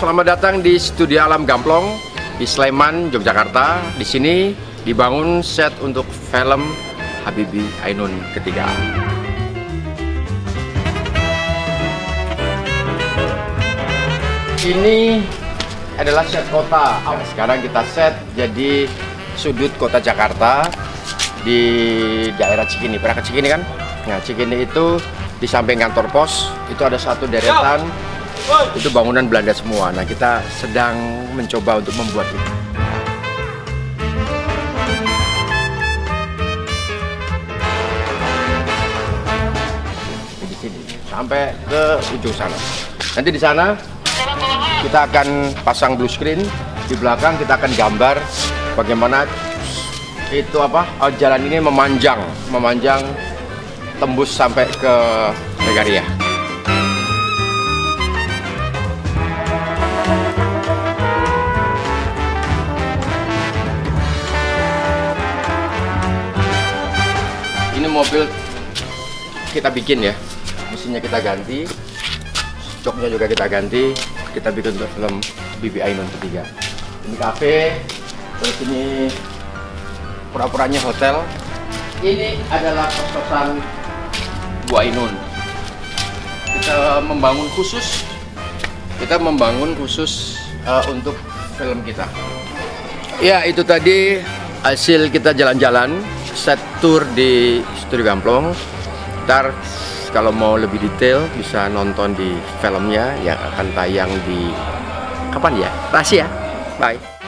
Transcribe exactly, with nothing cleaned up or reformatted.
selamat datang di Studio Alam Gamplong di Sleman, Yogyakarta. Di sini dibangun set untuk film Habibie Ainun ketiga. Ini adalah set kota. Nah, sekarang kita set jadi sudut kota Jakarta di daerah Cikini. Pernah ke Cikini kan? Nah, Cikini itu di samping kantor pos itu ada satu deretan. Itu bangunan Belanda semua. Nah, kita sedang mencoba untuk membuat itu. Di sini sampai ke ujung sana. Nanti di sana kita akan pasang blue screen. Di belakang kita akan gambar bagaimana itu apa jalan ini memanjang, memanjang tembus sampai ke Megaria. Ini mobil kita bikin ya, mesinnya kita ganti, joknya juga kita ganti, kita bikin untuk film Habibie Ainun ketiga. Ini kafe, terus ini pura-puranya hotel. Ini adalah kos-kosan Bu Ainun. Kita membangun khusus, kita membangun khusus uh, untuk film kita. Ya, itu tadi hasil kita jalan-jalan set tour di Studio Gamplong. Ntar kalau mau lebih detail bisa nonton di filmnya yang akan tayang di kapan ya? Rahasia. Bye.